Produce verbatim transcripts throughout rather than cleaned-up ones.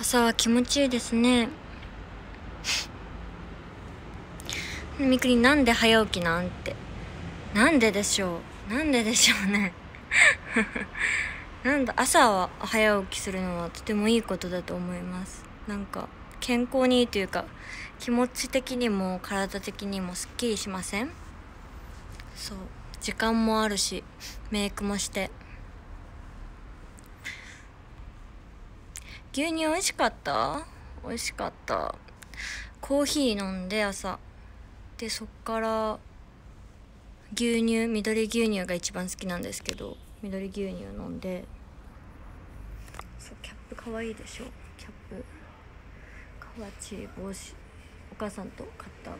朝は気持ちいいですね。みくりん、なんで早起きなんて。なんででしょうなんででしょうね。なんだ、朝は早起きするのはとてもいいことだと思います。なんか健康にいいというか、気持ち的にも体的にもすっきりしません？そう、時間もあるしメイクもして。牛乳美味しかった？美味しかった。コーヒー飲んで朝で、そっから牛乳、緑牛乳が一番好きなんですけど、緑牛乳飲んで。そう、キャップかわいいでしょ。キャップかわちい帽子、お母さんと買った。そう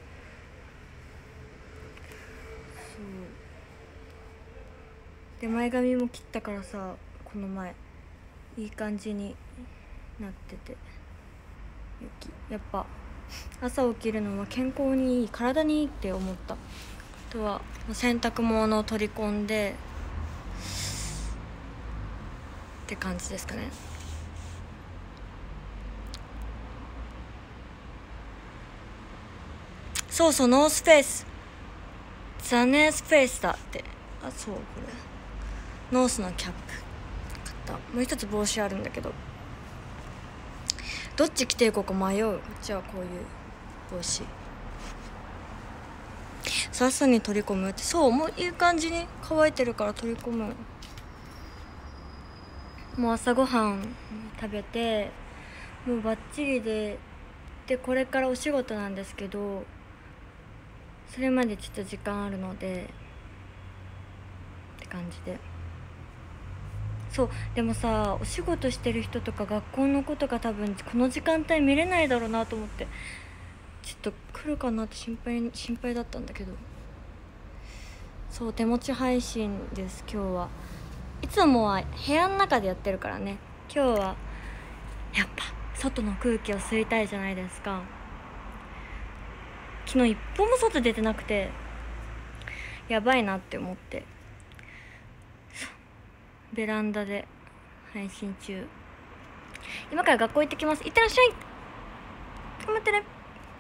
で、前髪も切ったからさ、この前いい感じになってて、やっぱ朝起きるのは健康にいい、体にいいって思った。あとは洗濯物を取り込んでって感じですかね。そうそう、ノースフェイス、ザネースフェイスだって。あ、そう、これノースのキャップ買った。もう一つ帽子あるんだけど、どっち着ていこうか迷う。こっちはこういう帽子、朝に取り込むって。そう、もういい感じに乾いてるから取り込む。もう朝ごはん食べてもうバッチリで、でこれからお仕事なんですけど、それまでちょっと時間あるのでって感じで。そう、でもさ、お仕事してる人とか学校の子とか多分この時間帯見れないだろうなと思って、ちょっと来るかなって心配心配だったんだけど。そう、手持ち配信です。今日はいつもは部屋の中でやってるからね。今日はやっぱ外の空気を吸いたいじゃないですか。昨日一歩も外出てなくてやばいなって思って、ベランダで配信中。今から学校行ってきます。いってらっしゃい。頑張ってね。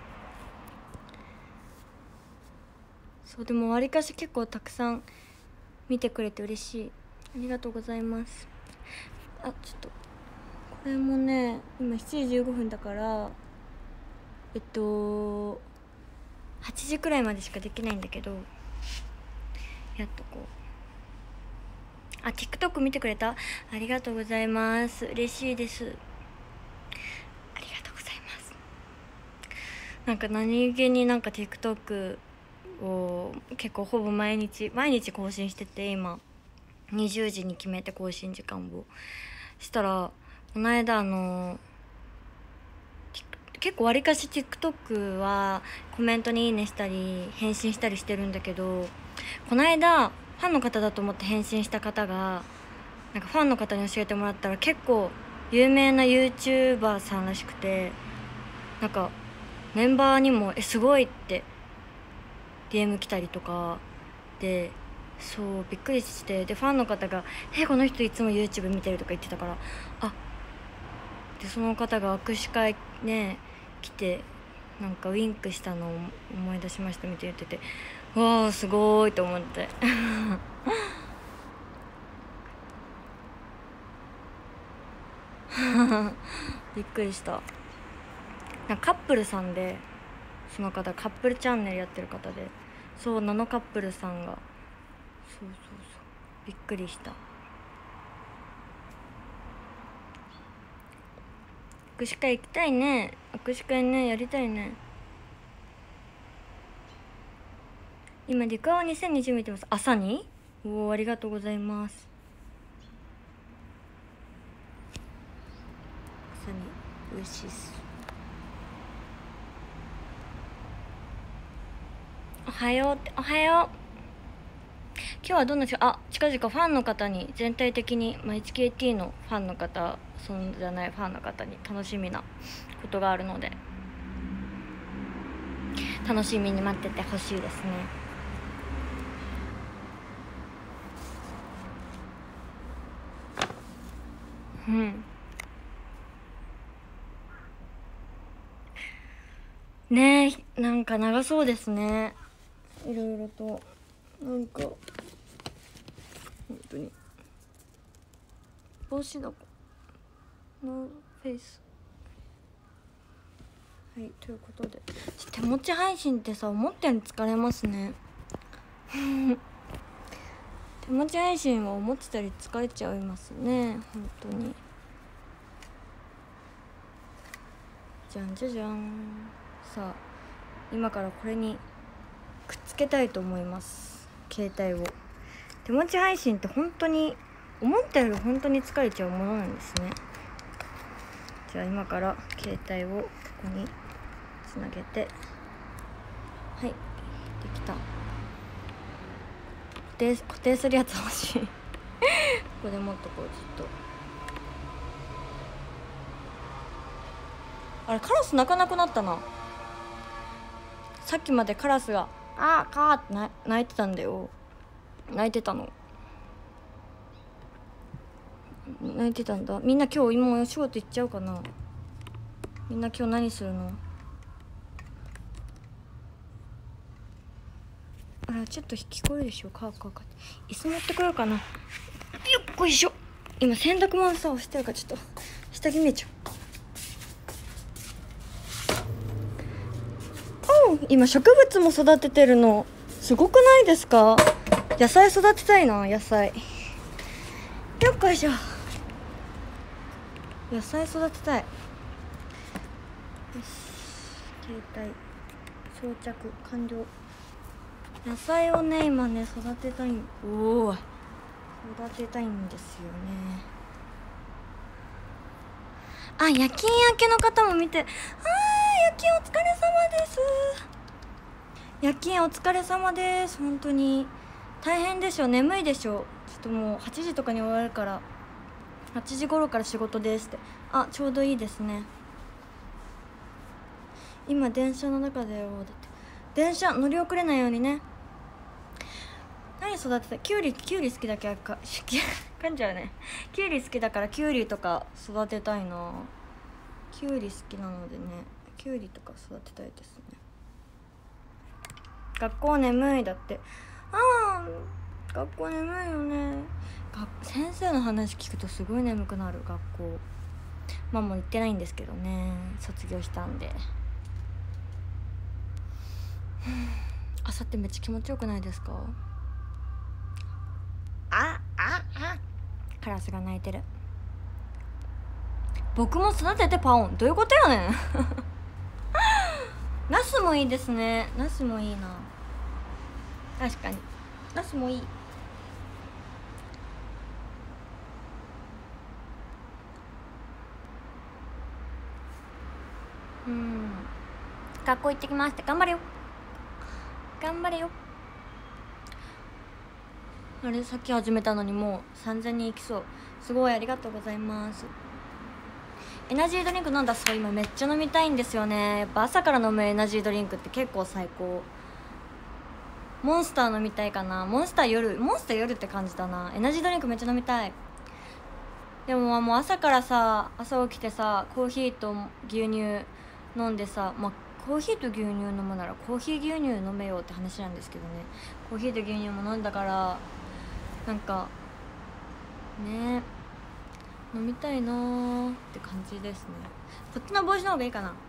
そう、でもわりかし結構たくさん見てくれて嬉しい。ありがとうございます。あ、ちょっとこれもね、今しちじじゅうごふんだから、えっとはちじくらいまでしかできないんだけど、やっとこう。あ、TikTok 見てくれた？ありがとうございます。嬉しいです。ありがとうございます。なんか何気になんか TikTok を結構ほぼ毎日毎日更新してて、今にじゅうじに決めて更新時間をしたら、この間あの結構わりかし TikTok はコメントにいいねしたり返信したりしてるんだけど、この間ファンの方だと思って返信した方が、なんかファンの方に教えてもらったら結構有名な YouTuber さんらしくて、なんかメンバーにも「えすごい」って ディーエム 来たりとかで、そうびっくりして、でファンの方が「えこの人いつも YouTube 見てる」とか言ってたから、あでその方が握手会ね来て、なんかウインクしたのを思い出しましたみたいに言ってて、わあすごいと思ってびっくりした。なんかカップルさんで、その方カップルチャンネルやってる方で、そうナノカップルさんが、そうそうそう、びっくりした。握手会行きたいね。握手会ね、やりたいね。今リカオにせんにじゅう見てます。朝に？おお、ありがとうございます。朝に美味しいっす。おはようって、おはよう。今日はどんなし、あ、近々ファンの方に、全体的に、まあ、エイチケーティー のファンの方、そうじゃないファンの方に楽しみなことがあるので、楽しみに待っててほしいですね。うん。 ねえ、なんか長そうですね、いろいろと。なんか本当に帽子だこのフェイス。はい、ということで、手持ち配信ってさ、思ったより疲れますね手持ち配信は思ってたより疲れちゃいますね、本当に。じゃんじゃじゃん。さあ、今からこれにくっつけたいと思います、携帯を。手持ち配信って本当に思ったより本当に疲れちゃうものなんですね。じゃあ今から携帯をここにつなげて、はい、できた。固定固定するやつ欲しいここで持っとこう。ちょっとあれ、カラス鳴かなくなったな。さっきまでカラスがあーかーってな鳴いてたんだよ。鳴いてたの泣いてたんだ。みんな今日今お仕事行っちゃうかな。みんな今日何するの。あら、ちょっと聞こえるでしょ、カーカーカー。椅子持ってこようかな。よっこいしょ。今洗濯物さ押してるからちょっと下着見えちゃう。おう、今植物も育ててるのすごくないですか。野菜育てたいな、野菜。よっこいしょ。野菜育てたい。よし、携帯装着完了。野菜をね今ね育てたい。おお、育てたいんですよね。あ、夜勤明けの方も見て、あー、夜勤お疲れ様です。夜勤お疲れ様です。本当に大変でしょ、眠いでしょ。ちょっともうはちじとかに終わるから、はちじ頃から仕事ですって。あ、ちょうどいいですね。今電車の中だよ。だって電車乗り遅れないようにね。何育てたい。キュウリ、キュウリ好きだけどか噛んじゃうね。キュウリ好きだからキュウリとか育てたいな。キュウリ好きなのでね、キュウリとか育てたいですね。学校眠いだって。ああ、学校眠いよね。先生の話聞くとすごい眠くなる。学校まあもう行ってないんですけどね、卒業したんで。朝ってめっちゃ気持ちよくないですか。あああ、カラスが鳴いてる。僕も育ててパオン、どういうことやねんナスもいいですね。ナスもいいな。確かにナスもいい。うん、学校行ってきますって。頑張れよ頑張れよ。あれ、さっき始めたのにもうさんぜんにんいきそう。すごい、ありがとうございます。エナジードリンク飲んだ。そう、今めっちゃ飲みたいんですよね。やっぱ朝から飲むエナジードリンクって結構最高。モンスター飲みたいかな。モンスター夜、モンスター夜って感じだな。エナジードリンクめっちゃ飲みたい。でももう朝からさ、朝起きてさ、コーヒーと牛乳飲んでさ、まあコーヒーと牛乳飲むならコーヒー牛乳飲めようって話なんですけどね。コーヒーと牛乳も飲んだから、なんかね、飲みたいなーって感じですね。こっちの帽子の方がいいかな。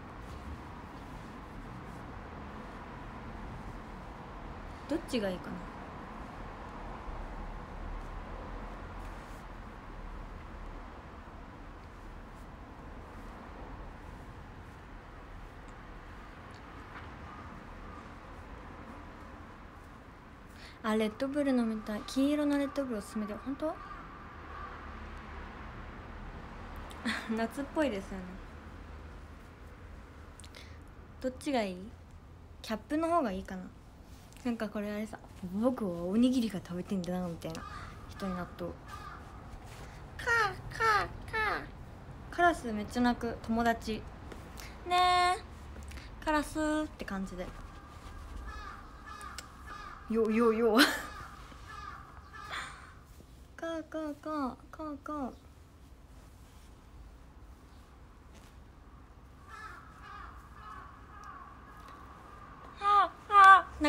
どっちがいいかな。あ、レッドブル飲みたい。黄色のレッドブルおすすめで。本当夏っぽいですよね。どっちがいい。キャップの方がいいかな。なんかこれあれさ、僕はおにぎりが食べてんだなみたいな人になっとう。カーカーカー。カラスめっちゃ鳴く。友達ねえ、カラスって感じで。よよよカーカーカーカーカー。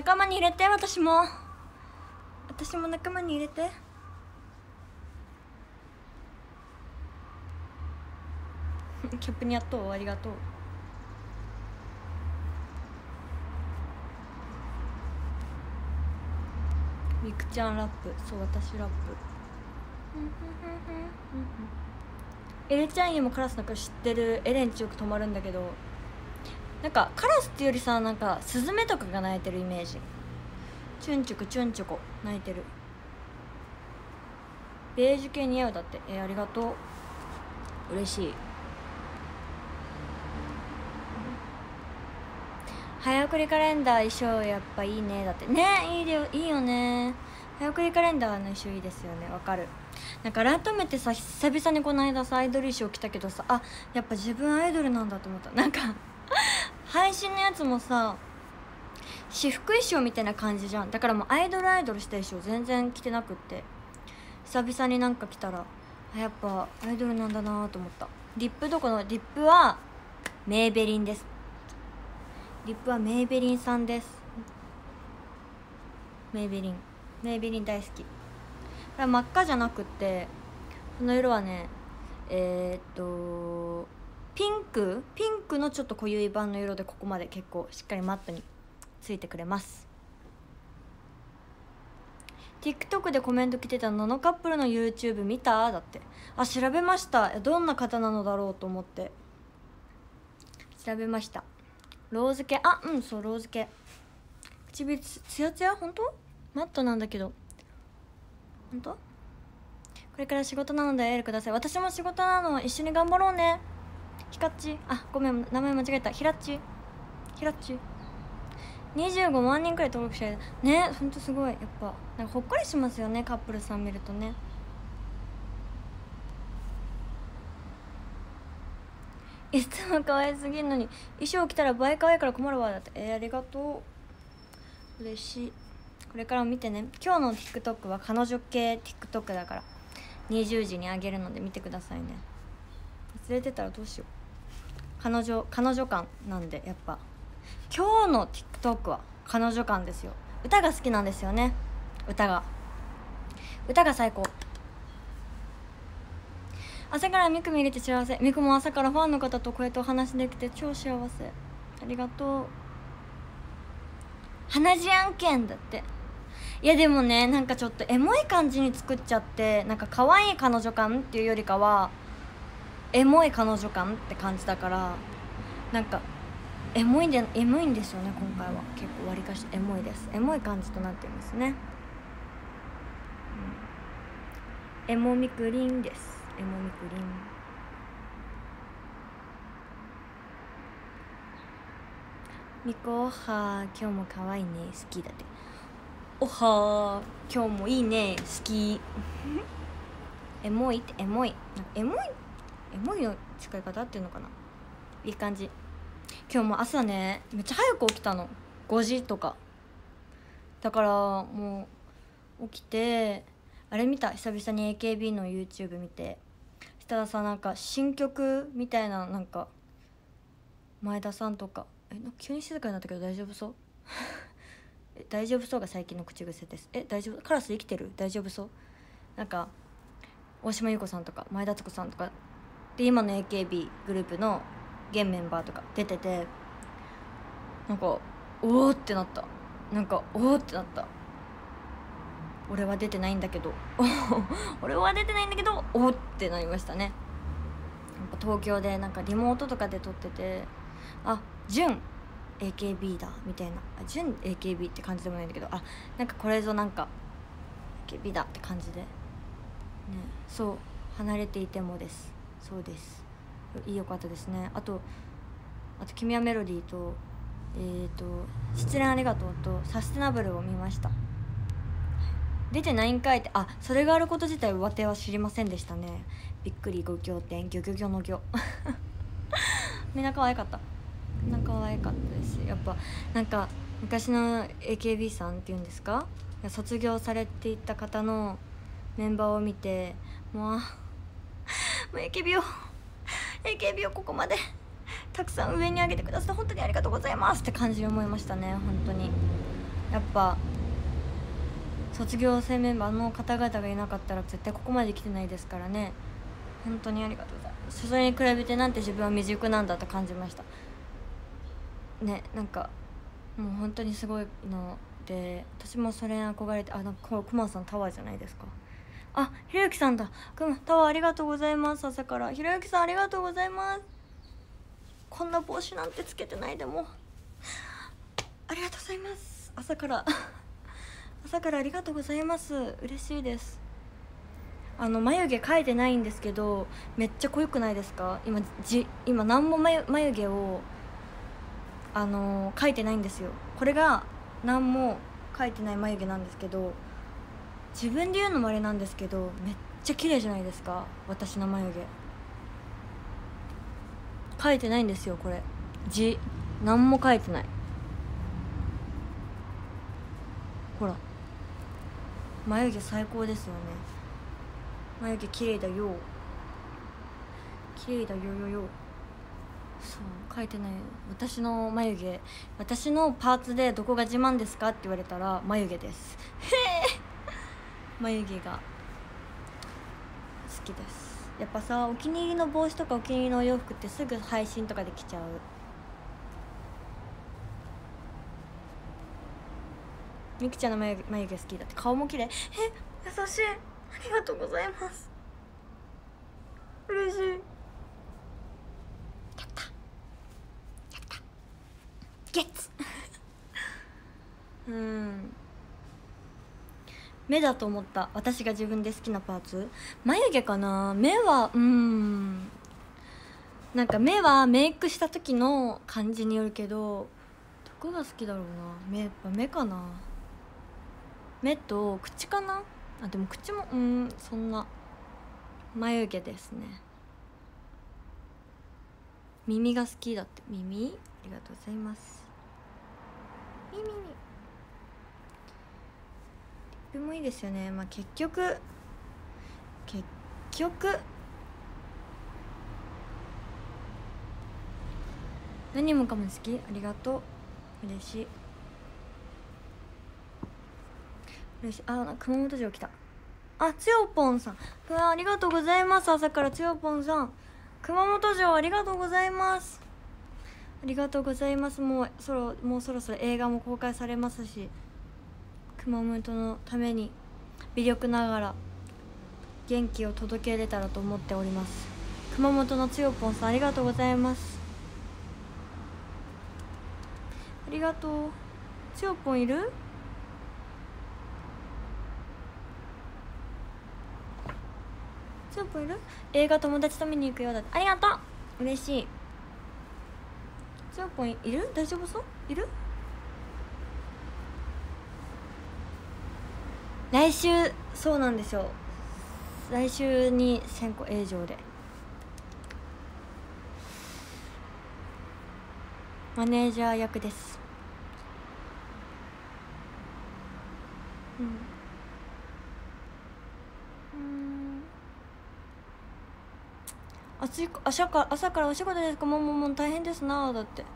仲間に入れて。私も私も仲間に入れて。キャップにやっとう、ありがとう。みくちゃんラップ、そう私ラップ。エレちゃん家もカラスなんか知ってる。エレンちよく泊まるんだけど、なんかカラスっていうよりさ、なんかスズメとかが鳴いてるイメージ。チュンチュクチュンチュコ鳴いてる。ベージュ系似合うだって。えー、ありがとう、嬉しい。早送りカレンダー衣装やっぱいいねだってね。いいよいいよね。早送りカレンダーの衣装いいですよね。わかる。なんか改めてさ、久々にこの間さアイドル衣装着たけどさ、あやっぱ自分アイドルなんだと思った。なんか配信のやつもさ私服衣装みたいな感じじゃん。だからもうアイドルアイドルした衣装全然着てなくって、久々になんか着たらあやっぱアイドルなんだなと思った。リップどこのリップはメイベリンです。リップはメイベリンさんです。メイベリンメイベリン大好き。これは真っ赤じゃなくって、この色はねえー、っとピンクピンクのちょっと濃ゆい版の色で、ここまで結構しっかりマットについてくれます。 TikTok でコメント来てたノノカップルの YouTube 見ただって。あ調べました。どんな方なのだろうと思って調べました。ローズ系、あうんそうローズ系。唇ツヤツヤ、ほんとマットなんだけど、ほんとこれから仕事なのでエールください。私も仕事なの、一緒に頑張ろうね。ひかっち、あごめん名前間違えた。ひらっちひらっちにじゅうごまんにんくらい登録者いるね。ほんとすごい。やっぱなんかほっこりしますよね、カップルさん見るとね。いつも可愛すぎるのに衣装着たら倍可愛いから困るわだって。えー、ありがとう、嬉しい。これからも見てね。今日の TikTok は彼女系 TikTok だからにじゅうじにあげるので見てくださいね。忘れてたらどうしよう。彼女彼女感なんで、やっぱ今日の TikTok は彼女感ですよ。歌が好きなんですよね。歌が歌が最高。朝からミク見れて幸せ。ミクも朝からファンの方とこうやってお話できて超幸せ。ありがとう。鼻血案件だって。いやでもね、なんかちょっとエモい感じに作っちゃって、なんか可愛い彼女感っていうよりかはエモい彼女感って感じだから、なんかエモいんでエモいんですよね。今回は結構わりかしエモいです。エモい感じとなっていますね、うん、エモミクリンです。エモミクリン。ミコは今日も可愛いね、好きだって。おはー今日もいいね、好きエモいってエモいなんかエモいエモいの使い方っていうのかな。いい感じ。今日も朝ねめっちゃ早く起きたの。ごじとかだからもう起きてあれ見た。久々に エーケービー の YouTube 見て、したらさなんか新曲みたいな、なんか前田さんとか、えなんか急に静かになったけど大丈夫そうえ大丈夫そうが最近の口癖です。え大丈夫、カラス生きてる、大丈夫そう。なんか大島優子さんとか前田敦子さんとかで、今の エーケービー グループの現メンバーとか出てて、なんかおおってなった。なんかおおってなった。俺は出てないんだけど俺は出てないんだけどおおってなりましたね。やっぱ東京でなんかリモートとかで撮ってて、あ純 エーケービー だみたいな、あ純 エーケービー って感じでもないんだけど、あなんかこれぞなんか エーケービー だって感じでね。そう離れていてもです。そうです、いいよかったですね。あとあと君はメロディーとえーと失恋ありがとうとサステナブルを見ました。出てないんかいって、あそれがあること自体わては知りませんでしたね。びっくりご仰天、ギョギョギョのギョみんな可愛かった。みんな可愛かったです。やっぱなんか昔の エーケービー さんっていうんですか、卒業されていった方のメンバーを見て、もうもう エーケービー を エーケービー をここまでたくさん上に上げてくださって本当にありがとうございますって感じに思いましたね。本当にやっぱ卒業生メンバーの方々がいなかったら絶対ここまで来てないですからね。本当にありがとうございます。それに比べてなんて自分は未熟なんだと感じましたね。なんかもう本当にすごいので、私もそれに憧れて、あ、なんかくまさんタワーじゃないですか。あ、ひろゆきさんだ。くまタワーありがとうございます。朝からひろゆきさんありがとうございます。こんな帽子なんてつけてないでもありがとうございます。朝から朝からありがとうございます。嬉しいです。あの眉毛描いてないんですけどめっちゃ濃ゆくないですか。今じ今何も眉眉毛をあのー、描いてないんですよ。これが何も描いてない眉毛なんですけど、自分で言うのもあれなんですけどめっちゃ綺麗じゃないですか。私の眉毛描いてないんですよ。これ字何も描いてない。ほら眉毛最高ですよね。眉毛綺麗だよ、綺麗だよよよ。そう描いてない。私の眉毛、私のパーツでどこが自慢ですかって言われたら眉毛です。へえ眉毛が好きです。やっぱさ、お気に入りの帽子とかお気に入りのお洋服ってすぐ配信とかできちゃう。みきちゃんの眉毛、眉毛好きだって。顔も綺麗。え、優しい。ありがとうございます。嬉しい。やったやったゲッツうん目だと思った。私が自分で好きなパーツ眉毛かな。目はうーんなんか目はメイクした時の感じによるけど、どこが好きだろうな。目やっぱ目かな。目と口かな。あでも口もうんそんな。眉毛ですね。耳が好きだって。耳ありがとうございます。耳にリップもいいですよね。まあ結局結局何もかも好き。ありがとう。嬉しい嬉しい。あ、熊本城来た。あ、つよぽんさん、うわありがとうございます。朝からつよぽんさん、熊本城ありがとうございます。ありがとうございます。もうそろもうそろそろ映画も公開されますし、熊本のために微力ながら元気を届けれたらと思っております。熊本のつよぽんさんありがとうございます。ありがとう。つよぽんいる？つよぽんいる？映画友達と見に行くようだって。ありがとう。嬉しい。つよぽんいる？大丈夫そう？いる？来週そうなんですよ。来週に先行映像でマネージャー役です。うんうん暑い朝か朝からお仕事ですか。もうもうもう大変ですな。だって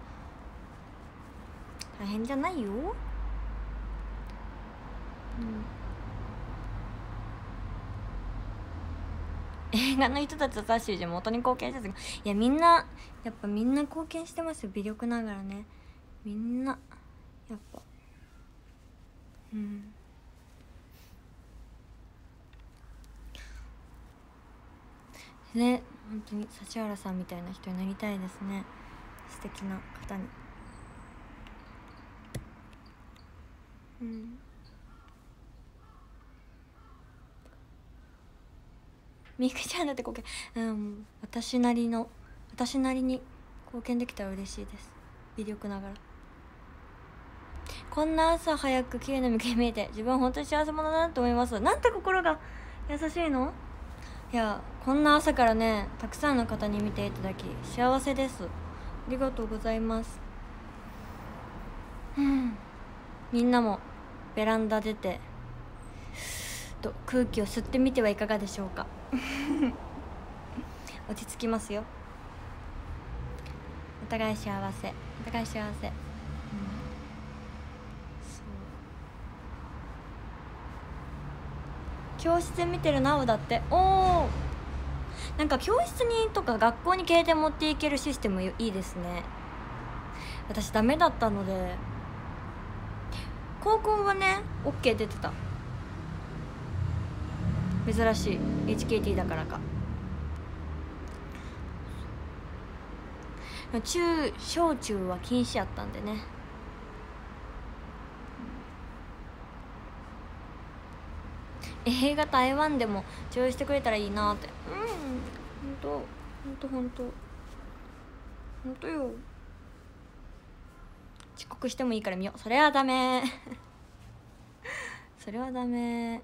大変じゃないよ。うん映画の人たちとさっしー地元に貢献してる。いやみんなやっぱみんな貢献してますよ。微力ながらね。みんなやっぱうんね、本当に指原さんみたいな人になりたいですね。素敵な方に。うんみくちゃんだって貢献、うん、私なりの私なりに貢献できたら嬉しいです。微力ながら。こんな朝早く綺麗な眉毛見えて自分は本当に幸せ者だなと思います。なんて心が優しいの。いやこんな朝からねたくさんの方に見ていただき幸せです。ありがとうございます。うんみんなもベランダ出てと空気を吸ってみてはいかがでしょうか落ち着きますよ。お互い幸せお互い幸せ、うん、そう教室で見てるなおだって。おお、なんか教室にとか学校に携帯持っていけるシステムいいですね。私ダメだったので、高校はね OK 出てた。珍しい エイチケーティー だからか。中小中は禁止やったんでね。映画台湾でも上映してくれたらいいなって。うん、ほんとほんとほんとほんとよ。遅刻してもいいから見よう。それはダメそれはダメ。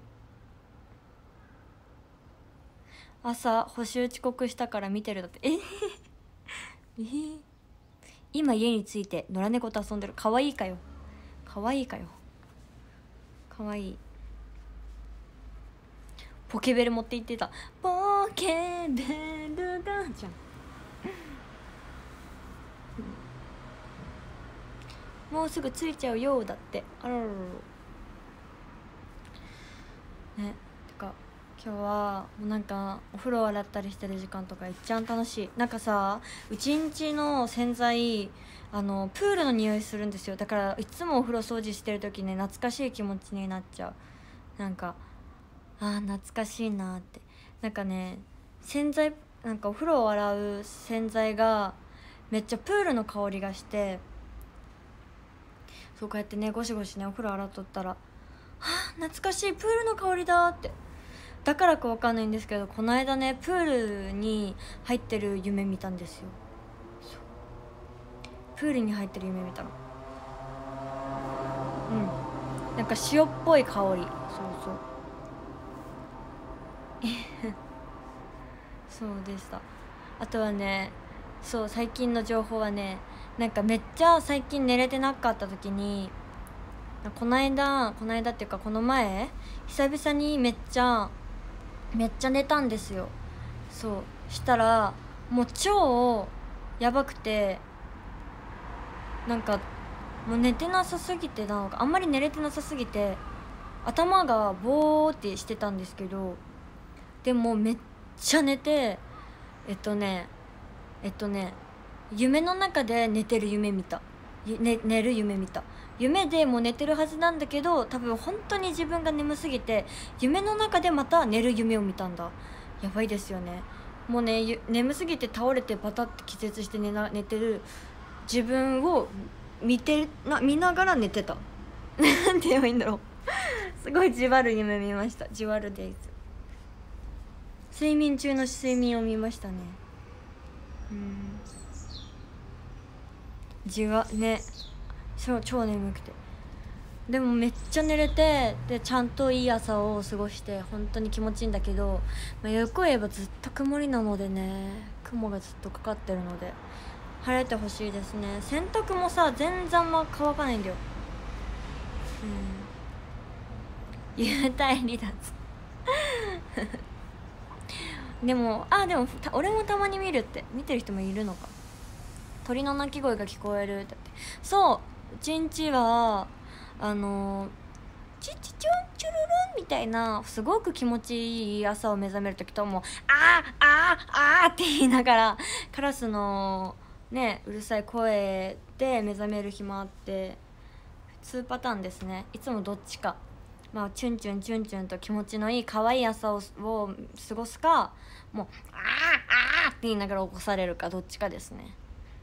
朝補習遅刻したから見てるだって。ええ今家に着いて野良猫と遊んでる。かわいいかよ、かわいいかよ、かわいい。ポケベル持って行ってた。ポケベルがじゃんもうすぐ着いちゃうよだって。あらららね。てか今日はもうなんかお風呂洗ったりしてる時間とかいっちゃん楽しい。なんかさ、うちんちの洗剤あのプールの匂いするんですよ。だからいつもお風呂掃除してる時ね、懐かしい気持ちになっちゃう。なんかあー懐かしいなって。なんかね、洗剤なんかお風呂を洗う洗剤がめっちゃプールの香りがして、そうこうやってねゴシゴシねお風呂洗っとったら、はあ懐かしいプールの香りだって。だからかわかんないんですけど、この間ねプールに入ってる夢見たんですよ。そうプールに入ってる夢見たの。うん、なんか塩っぽい香り。そうそうそうでした。あとはね、そう最近の情報はね、なんかめっちゃ最近寝れてなかった時に、この間この間っていうかこの前久々にめっちゃめっちゃ寝たんですよ。そうしたらもう超やばくて、なんかもう寝てなさすぎてなのか、あんまり寝れてなさすぎて頭がボーってしてたんですけど、でもめっちゃ寝て、えっとねえっとね夢の中で寝てる夢見た、ね、寝る夢見た。夢でもう寝てるはずなんだけど、多分本当に自分が眠すぎて夢の中でまた寝る夢を見たんだ。やばいですよね。もうね眠すぎて倒れてパタッて気絶して寝な寝てる自分を見てな見ながら寝てたなんて言えばいいんだろうすごいじわる夢見ました。じわるデイズ、睡眠中の睡眠を見ましたね。うんじわね、超超眠くて、でもめっちゃ寝れて、でちゃんといい朝を過ごして本当に気持ちいいんだけど、まあ、よく言えばずっと曇りなのでね、雲がずっとかかってるので晴れてほしいですね。洗濯もさ全然あんま乾かないんだよ。うん幽体離脱でもあでも俺もたまに見るって、見てる人もいるのか。鳥の鳴き声が聞こえるって。そううちんちはあのチッチチュンチュルルンみたいなすごく気持ちいい朝を目覚めるときと、もうあーあーあーって言いながらカラスのねうるさい声で目覚める日もあって、にパターンですね。いつもどっちか、まあチュンチュンチュンチュンと気持ちのいい可愛い朝をを過ごすか、もうあーあーって言いながら起こされるか、どっちかですね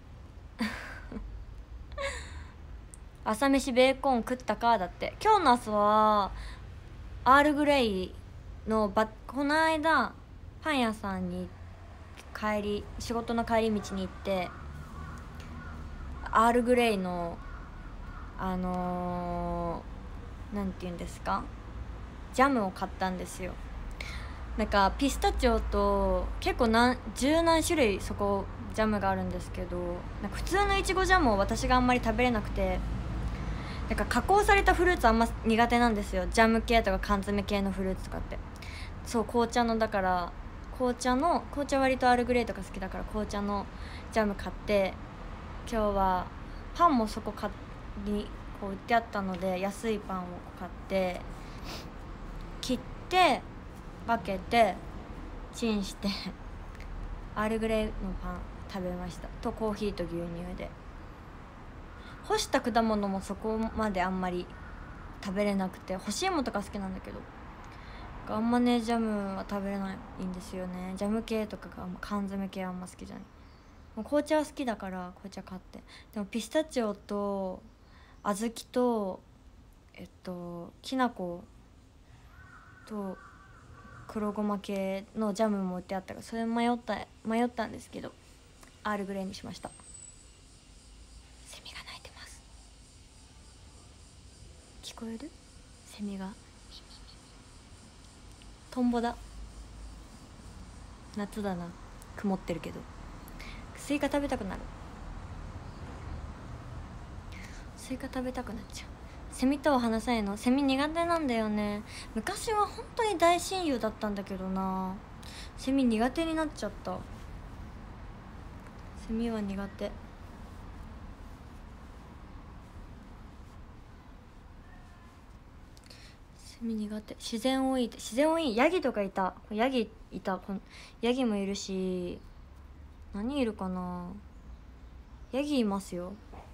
朝飯ベーコン食ったかだって。今日の朝はアールグレイのバこの間パン屋さんに帰り仕事の帰り道に行って、アールグレイのあのー、なんて言うんですか、ジャムを買ったんですよ。なんかピスタチオと結構何十何種類そこジャムがあるんですけど、なんか普通のいちごジャムを私があんまり食べれなくて、なんか加工されたフルーツあんま苦手なんですよ。ジャム系とか缶詰系のフルーツとかって。そう紅茶のだから紅茶の紅茶割とアールグレイとか好きだから紅茶のジャム買って、今日はパンもそこ買にこう売ってあったので安いパンを買って切って分けてチンしてアールグレイのパン食べました。とコーヒーと牛乳で。干した果物もそこまであんまり食べれなくて、干し芋とか好きなんだけどあんまねジャムは食べれないんですよね。ジャム系とかが缶詰系はあんま好きじゃない。もう紅茶は好きだから紅茶買って、でもピスタチオと小豆とえっときな粉と黒ごま系のジャムも売ってあったからそれ迷った迷ったんですけどアールグレイにしました。セミが鳴いてます。聞こえる？セミがトンボだ。夏だな、曇ってるけど。スイカ食べたくなる。スイカ食べたくなっちゃう。セミとは話さないの？セミ苦手なんだよね。昔は本当に大親友だったんだけどな、セミ苦手になっちゃった。セミは苦手。セミ苦手。自然多いって、自然多い。ヤギとかいた。ヤギいた。ヤギもいるし、何いるかな。ヤギいますよ。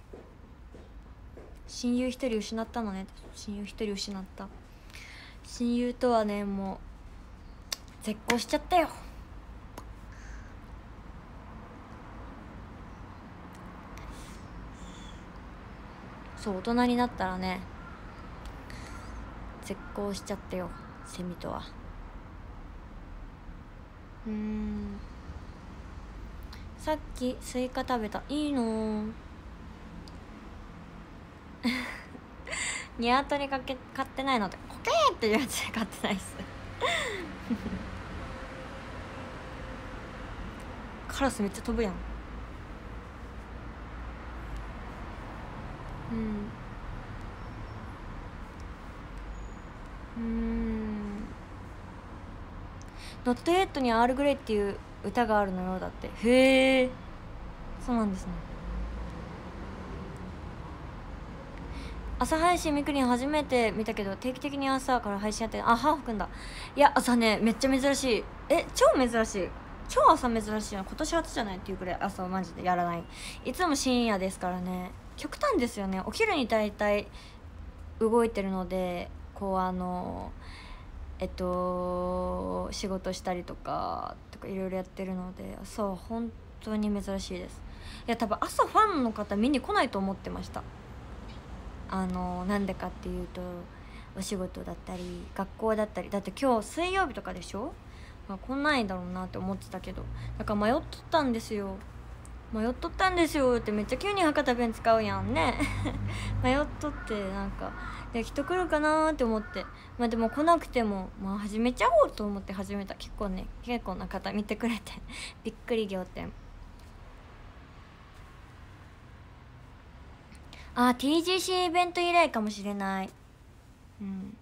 親友一人失ったのね。親友一人失った。親友とはねもう絶交しちゃったよ。そう大人になったらね絶交しちゃったよ、セミとは。うーんさっきスイカ食べた。いいのニワトリかけ買ってないのでコケーっていうやつで買ってないっすカラスめっちゃ飛ぶやん。うんうんノットヘッドにアールグレイっていう歌があるのよ。だってへえそうなんですね。朝配信みくりん初めて見たけど定期的に朝から配信やってる。あハーフくんだ。いや朝ねめっちゃ珍しい。え超珍しい。超朝珍しいの。今年初じゃないっていうくらい朝はマジでやらない。いつも深夜ですからね。極端ですよね。お昼に大体動いてるのでこうあのえっと仕事したりとかとかいろいろやってるので朝は本当に珍しいです。いや多分朝ファンの方見に来ないと思ってました。あのなんでかっていうとお仕事だったり学校だったりだって今日水曜日とかでしょ、まあ、来ないだろうなって思ってたけどだから迷っとったんですよ迷っとったんですよってめっちゃ急に博多弁使うやんね迷っとってなんかで人来るかなって思ってまあでも来なくてもまあ始めちゃおうと思って始めた。結構ね結構な方見てくれてびっくり仰天。あ ティージーシー イベント以来かもしれない。うん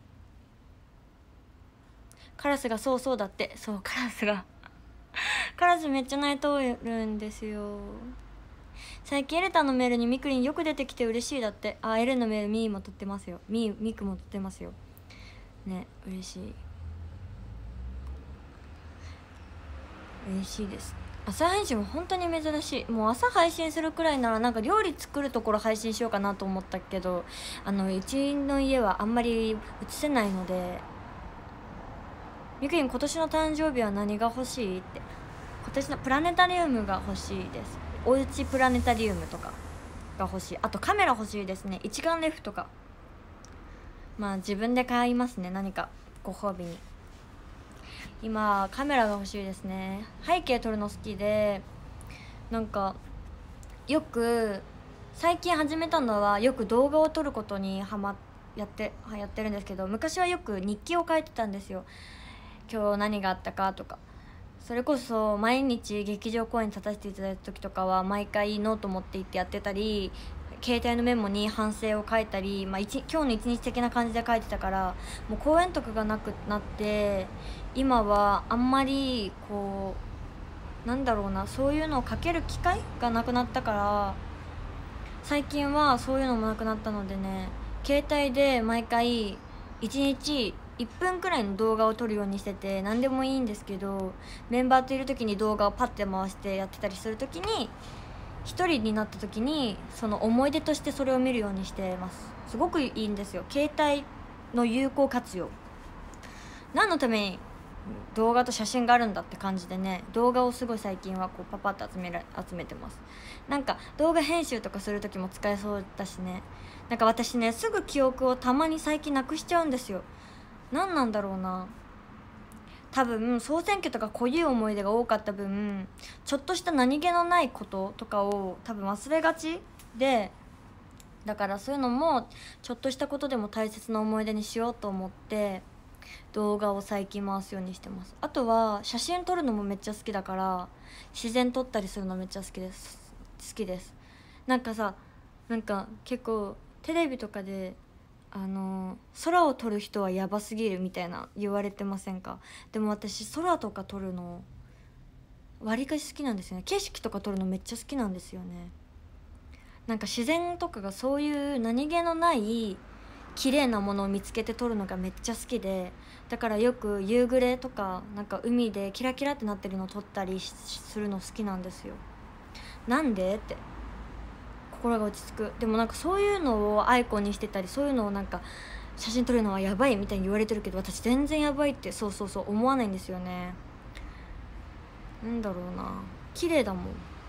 カラスがそうそうだって。そうカラスがカラスめっちゃ鳴いとるんですよ。最近エレタのメールにみくりんよく出てきて嬉しいだって。あエレのメールミーも撮ってますよ。ミーミクも撮ってますよね。嬉しい嬉しいです。朝配信も本当に珍しい。もう朝配信するくらいならなんか料理作るところ配信しようかなと思ったけどあのうちの家はあんまり映せないのでみくりん今年の誕生日は何が欲しいって。今年のプラネタリウムが欲しいです。おうちプラネタリウムとかが欲しい。あとカメラ欲しいですね。一眼レフとかまあ自分で買いますね。何かご褒美に。今カメラが欲しいですね。背景撮るの好きでなんかよく最近始めたのはよく動画を撮ることにハマやってやってるんですけど昔はよく日記を書いてたんですよ。今日何があったかとか。それこそ毎日劇場公演に立たせていただいた時とかは毎回ノート持って行ってやってたり携帯のメモに反省を書いたり、まあ、今日の一日的な感じで書いてたからもう公演とかがなくなって今はあんまりこうなんだろうなそういうのを書ける機会がなくなったから最近はそういうのもなくなったのでね携帯で毎回いちにちいっぷんくらいの動画を撮るようにしてて、何でもいいんですけど、メンバーといる時に動画をパッて回してやってたりする時に、一人になった時にその思い出としてそれを見るようにしてます。すごくいいんですよ、携帯の有効活用。何のために動画と写真があるんだって感じでね、動画をすごい最近はこうパパッと集めら集めてます。なんか動画編集とかする時も使えそうだしね。なんか私ね、すぐ記憶をたまに最近なくしちゃうんですよ。何なんだろうな。多分総選挙とか濃い思い出が多かった分、ちょっとした何気のないこととかを多分忘れがちで、だからそういうのもちょっとしたことでも大切な思い出にしようと思って動画を最近回すようにしてます。あとは写真撮るのもめっちゃ好きだから、自然撮ったりするのめっちゃ好きです好きですなんかさ、なんか結構テレビとかであの空を撮る人はヤバすぎるみたいな言われてませんか？でも私空とか撮るのわりかし好きなんですよね。景色とか撮るのめっちゃ好きなんですよね。なんか自然とかがそういう何気のない綺麗なものを見つけて撮るのがめっちゃ好きで、だからよく夕暮れとかなんか海でキラキラってなってるのを撮ったりするの好きなんですよ。なんでって心が落ち着く。でもなんかそういうのをアイコンにしてたり、そういうのをなんか写真撮るのはやばいみたいに言われてるけど、私全然やばいってそうそうそう思わないんですよね。なんだろうな、綺麗だもん。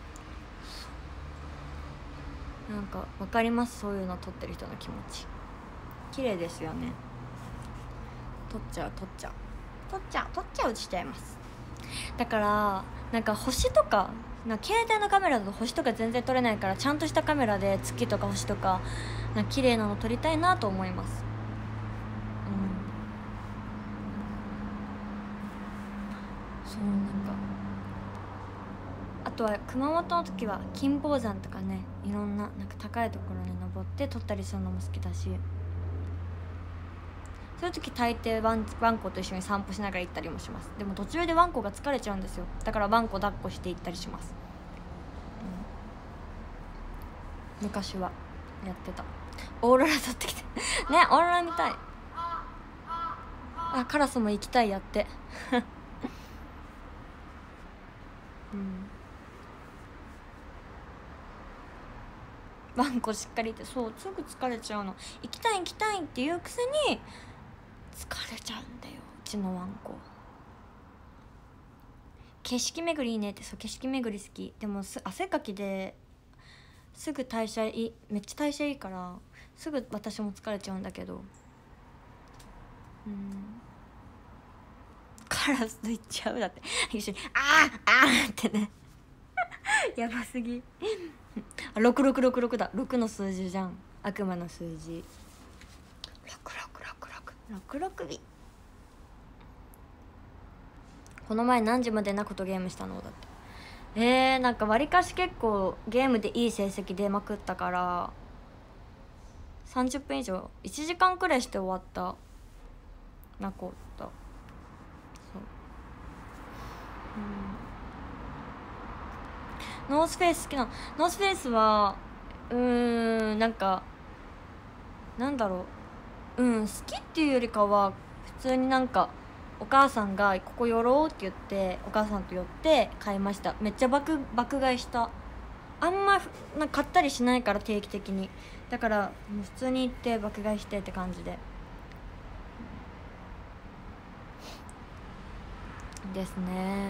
なんか分かります、そういうの撮ってる人の気持ち。綺麗ですよね。撮っちゃう撮っちゃう撮っちゃう撮っちゃうしちゃいます。だからなんか星とかな、携帯のカメラだと星とか全然撮れないから、ちゃんとしたカメラで月とか星とかなんか綺麗なの撮りたいなと思います。うん、そうなんかあとは熊本の時は金峰山とかね、いろんななんか高いところに登って撮ったりするのも好きだし、そういう時大抵ワンワンコと一緒に散歩しながら行ったりもします。でも途中でワンコが疲れちゃうんですよ。だからワンコ抱っこして行ったりします、うん、昔はやってた。オーロラ撮ってきてね、オーロラ見たい。あ、カラスも行きたい、やってうん、ワンコしっかりいて、そうすぐ疲れちゃうの。行きたい行きたいって言うくせに疲れちゃうんだよ、うちのワンコ。景色巡りいいねって。そう、景色巡り好き。でもす汗かきですぐ代謝いい、めっちゃ代謝いいからすぐ私も疲れちゃうんだけど、うん、カラスと言っちゃう。だって一緒にあーあーってねやばすぎろくろくろくろくだ、ろくの数字じゃん、悪魔の数字。ろくろくろくろくろくろくび。この前何時までなことゲームしたのだって。えー、なんかわりかし結構ゲームでいい成績出まくったからさんじゅっぷん以上、いちじかんくらいして終わったなこった。そう、うん、ノースフェイス好きな。ノースフェイスはうーん、なんかなんだろう、うん好きっていうよりかは普通になんかお母さんがここ寄ろうって言ってお母さんと寄って買いました。めっちゃ爆爆買いした。あんまな買ったりしないから定期的に、だからもう普通に行って爆買いしてって感じでですね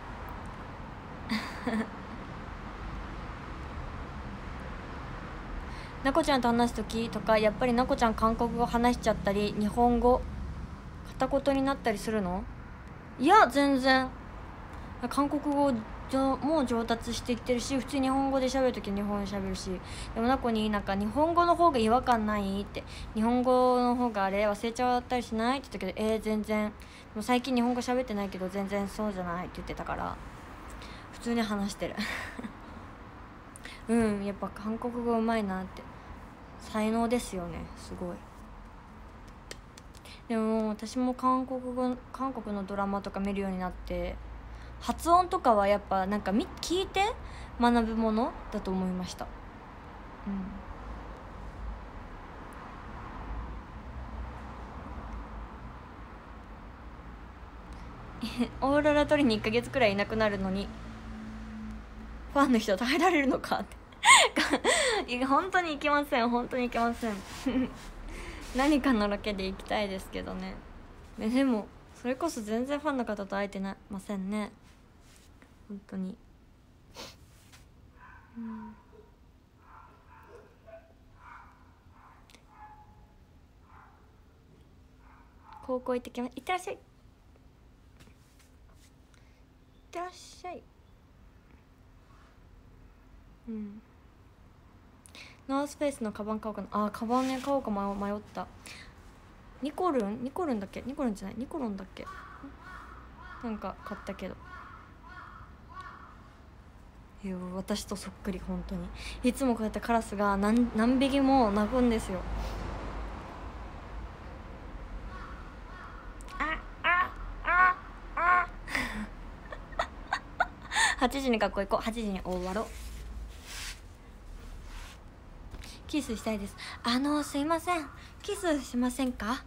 なこちゃんと話す時とかやっぱりなこちゃん韓国語話しちゃったり日本語片言になったりするの？いや全然、韓国語もう上達していってるし、普通に日本語で喋るとき日本語で喋るし。でもなこになんか日本語の方が違和感ないって、日本語の方があれ忘れちゃったりしないって言ったけど、えー、全然。でも最近日本語喋ってないけど全然そうじゃないって言ってたから普通に話してるうん、やっぱ韓国語うまいなって。才能ですよね、すごい。でも私も韓国語韓国のドラマとか見るようになって、発音とかはやっぱなんか聞いて学ぶものだと思いました。 オーロラ取りにいっかげつくらいいなくなるのにファンの人耐えられるのかっていや本当に行きません、本当に行きません何かのロケで行きたいですけどね。でもそれこそ全然ファンの方と会えてなませんね本当に、うん、高校行ってきます。いってらっしゃい、いってらっしゃい。うん、ノースフェイスのカバン買おうかな。あーカバンね買おうか迷った。ニコルンニコルンだっけ、ニコルンじゃないニコロンだっけ、なんか買ったけど、いや私とそっくり本当に。いつもこうやってカラスが 何, 何匹も鳴くんですよ。ああああはちじに学校行こう。はちじに終わろう。キスしたいです。あのすいません、キスしませんか？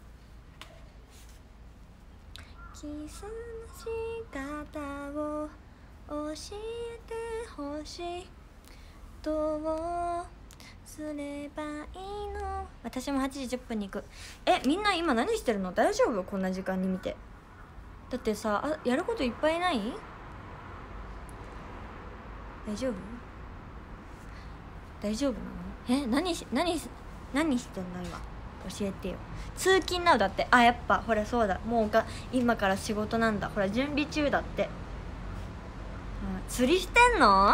キスの仕方を教えてほしい。どうすればいいの？私もはちじじゅっぷんに行く。え、みんな今何してるの？大丈夫？こんな時間に見て。だってさ、あ、やることいっぱいない？大丈夫？大丈夫なの？え、何し、何し、何してんの今。教えてよ。通勤なのだって。あ、やっぱほらそうだ、もうが今から仕事なんだ。ほら準備中だって。釣りしてんの？よ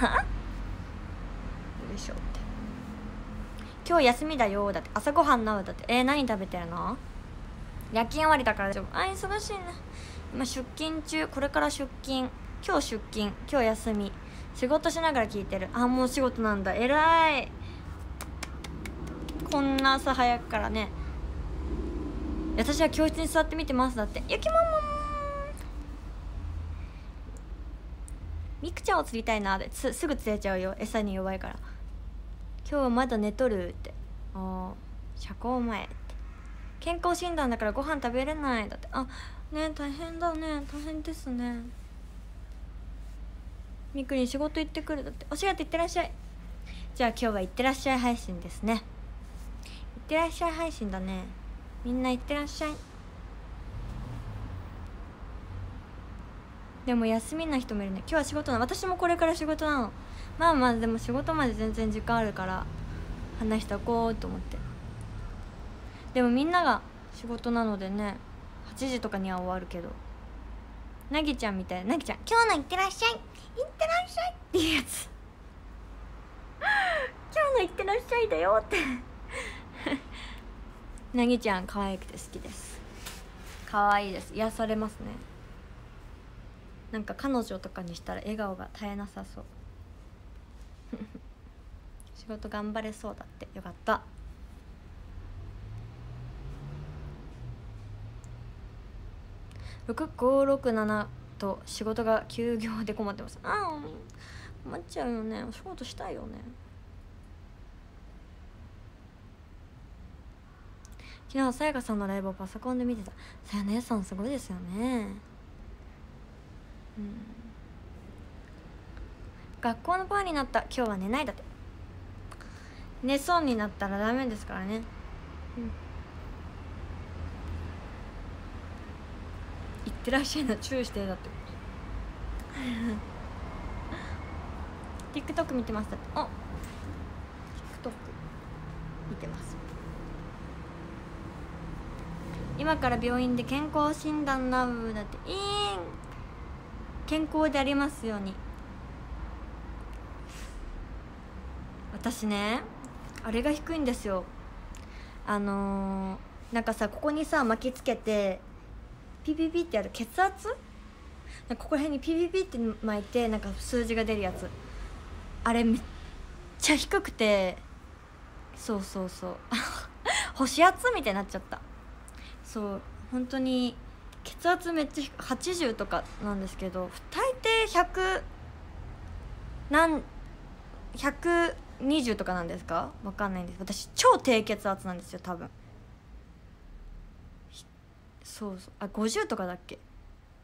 いしょって。今日休みだよだって。朝ごはんなうだって。えー、何食べてるの？夜勤終わりだから大丈夫。あ、忙しいね。今出勤中。これから出勤。今日出勤、今日休み。仕事しながら聞いてる。あ、もう仕事なんだ。偉い。こんな朝早くからね。私は教室に座って見てますだって。ゆきももみくちゃんを釣りたいなって。 す, すぐ釣れちゃうよ、餌に弱いから。今日はまだ寝とるって。ああ、社交前って。健康診断だからご飯食べれないだって。あ、ね、大変だね、大変ですね。みくりん仕事行ってくるだって。お仕事行ってらっしゃい。じゃあ今日は行ってらっしゃい配信ですね。行ってらっしゃい配信だね。みんな行ってらっしゃい。でも休みな人もいるね。今日は仕事なの。私もこれから仕事なの。まあまあでも仕事まで全然時間あるから話しておこうと思って。でもみんなが仕事なのでね、はちじとかには終わるけど、なぎちゃんみたいな、なぎちゃん今日のいってらっしゃい、いってらっしゃいっていうやつ今日のいってらっしゃいだよってなぎちゃん可愛くて好きです。可愛いです。癒されますね。なんか彼女とかにしたら笑顔が絶えなさそう仕事頑張れそうだって。よかった。ろくごろくななと仕事が休業で困ってます。ああ困っちゃうよね。お仕事したいよね。昨日さやかさんのライブをパソコンで見てた。さや姉さんすごいですよね。うん、学校のパンになった。今日は寝ないだって。寝そうになったらダメですからね。うん、いってらっしゃいな注意してだってTikTok 見てますだって。あ TikTok 見てます。今から病院で健康診断なうだって。いいん健康でありますように。私ねあれが低いんですよ。あのー、なんかさここにさ巻きつけてピピピってやる血圧、なんかここら辺にピピピって巻いてなんか数字が出るやつ、あれめっちゃ低くて、そうそうそう星圧みたいになっちゃった。そう本当に血圧めっちゃはちじゅうとかなんですけど、大抵ひゃくなんひゃくにじゅうとかなんですか、わかんないんです。私超低血圧なんですよ多分。そうそう、あごじゅうとかだっけ。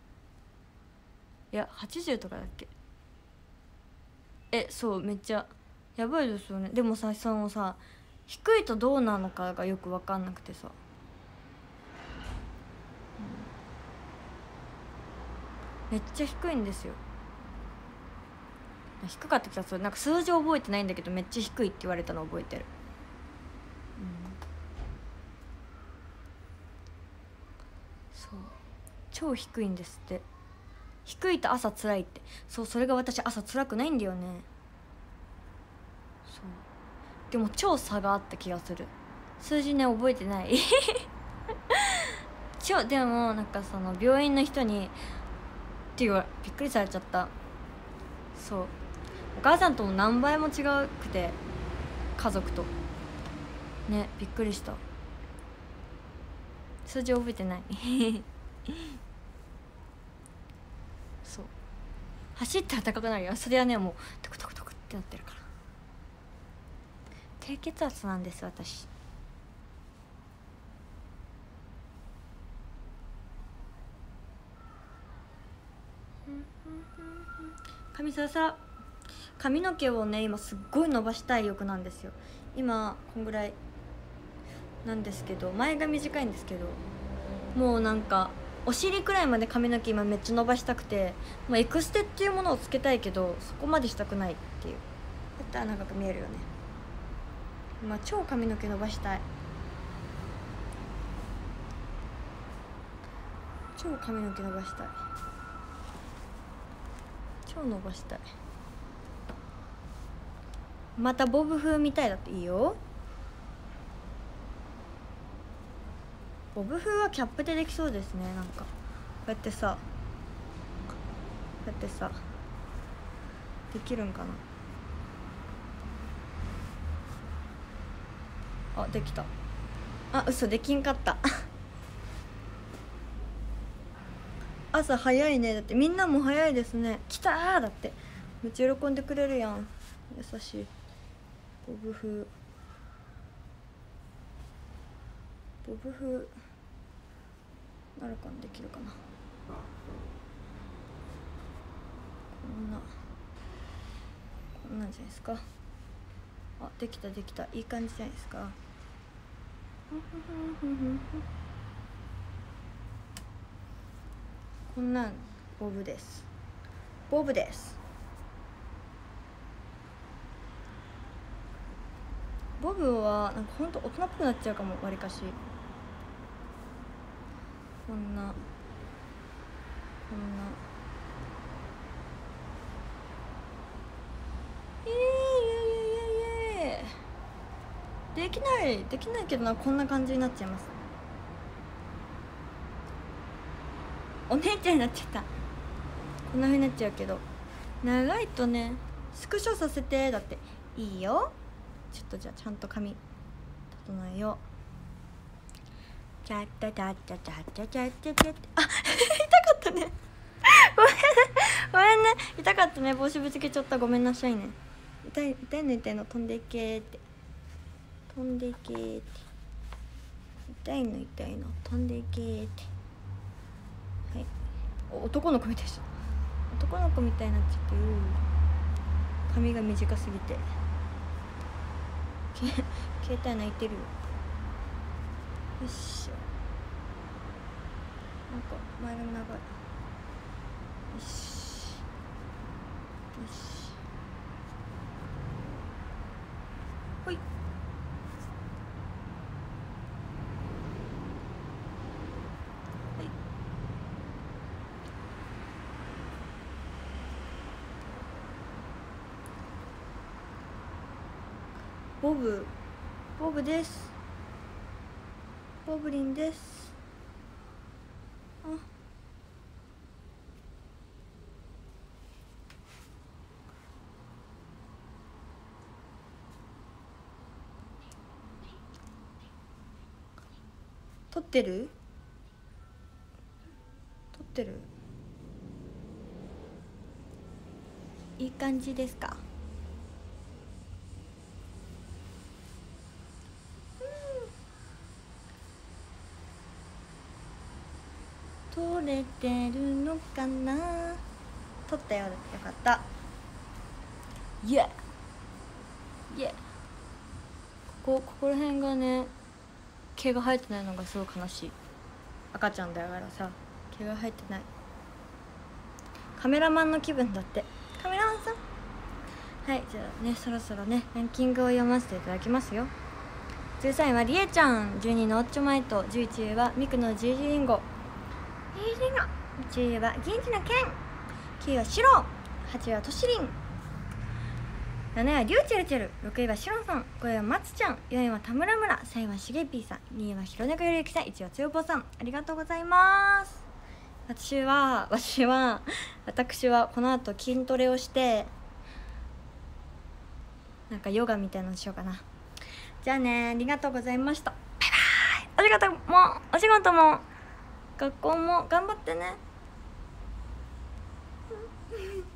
いやはちじゅうとかだっけ。えそうめっちゃやばいですよね。でもさそのさ低いとどうなのかがよく分かんなくてさ、うん、めっちゃ低いんですよ。低かった気がする。なんか数字覚えてないんだけどめっちゃ低いって言われたの覚えてる。うん、そう超低いんですって。低いと朝辛いって。そうそれが私朝辛くないんだよね。そうでも超差があった気がする。数字ね覚えてない超でもなんかその病院の人にって言わびっくりされちゃった。そうお母さんとも何倍も違くて家族とねびっくりした。数字覚えてないそう走ったら高くなるよ。それはねもうトクトクトクってなってるから。低血圧なんです私。髪サラサラ。髪の毛をね今すっごい伸ばしたい欲なんですよ。今こんぐらいなんですけど前が短いんですけど、もうなんかお尻くらいまで髪の毛今めっちゃ伸ばしたくて、もうエクステっていうものをつけたいけどそこまでしたくないっていう。だったら長く見えるよね。今超髪の毛伸ばしたい。超髪の毛伸ばしたい。超伸ばしたい。またボブ風みたいだっていいよ。ボブ風はキャップでできそうですね。なんかこうやってさこうやってさできるんかなあ。できた。あ嘘できんかった朝早いね。だってみんなも早いですね。来たーだってめっちゃ喜んでくれるやん。優しい。ボブ風ボブ風なるかな。できるかな。こんなこんなんじゃないですか。あできたできた。いい感じじゃないですか。こんなんボブです。ボブです。ボブはなんかほんと大人っぽくなっちゃうかも。わりかしこんなこんなイエーイイエーイイエーイイエーイ。できないできないけどな。こんな感じになっちゃいます。お姉ちゃんになっちゃった。こんな風になっちゃうけど長いとね。スクショさせてだっていいよ。ちょっとじゃあちゃんと髪整えよう。チャッチャチャッチャチャッチャチャッチャチャッ。あ痛かったねごめんごめんね。痛かったね。帽子ぶつけちゃった。ごめんなさいね。痛い痛いの痛いの飛んでいけーって飛んでいけーって痛いの痛いの飛んでいけーって。はい男の子みたいでした。男の子みたいになっちゃってる。髪が短すぎて携帯泣いてるよ。よっしゃ。なんか前髪長い。よしよしほい。はいボブボブです。ボブリンです。あ撮ってる撮ってる。いい感じですか。撮れてるのかな。 撮ったよ。よかった。イエイエここここら辺がね毛が生えてないのがすごい悲しい。赤ちゃんだからさ毛が生えてない。カメラマンの気分だって。カメラマンさん。はい、じゃあねそろそろねランキングを読ませていただきますよ。じゅうさんいはりえちゃん、じゅうにいのオッチョマイト、じゅういちいはミクの十字リンゴ、十字リンゴ、じゅういは元気な剣、きゅういはシロ、はちいはトシリン、なないはリュウチェルチェル、ろくいはシロンさん、ごいはマツちゃん、よんいは田村村、さんいはしげぴーさん、にいはひろねこよりゆきさん、いちいはつよぽさん。ありがとうございます。私は私は私はこの後筋トレをしてなんかヨガみたいなのしようかな。じゃあね、ありがとうございました。バイバイ。ありがとう。もうお仕事も学校も頑張ってね。